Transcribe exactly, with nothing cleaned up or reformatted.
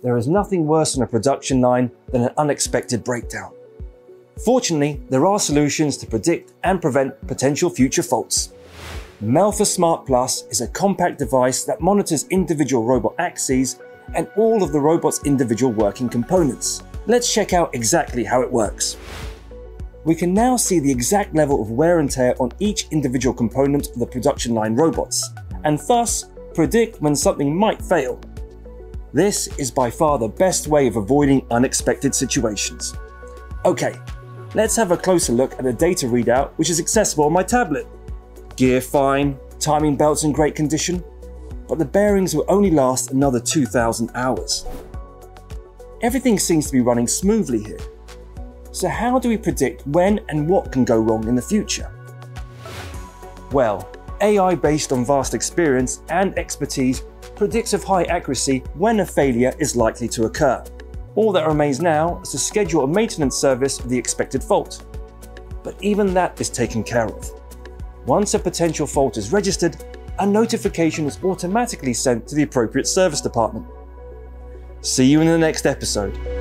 there is nothing worse on a production line than an unexpected breakdown. Fortunately, there are solutions to predict and prevent potential future faults. Melfa Smart Plus is a compact device that monitors individual robot axes and all of the robot's individual working components. Let's check out exactly how it works. We can now see the exact level of wear and tear on each individual component of the production line robots, and thus predict when something might fail. This is by far the best way of avoiding unexpected situations. Okay, let's have a closer look at the data readout, which is accessible on my tablet. Gear fine, timing belts in great condition, but the bearings will only last another two thousand hours. Everything seems to be running smoothly here. So how do we predict when and what can go wrong in the future? Well, A I based on vast experience and expertise predicts with high accuracy when a failure is likely to occur. All that remains now is to schedule a maintenance service of the expected fault. But even that is taken care of. Once a potential fault is registered, a notification is automatically sent to the appropriate service department. See you in the next episode.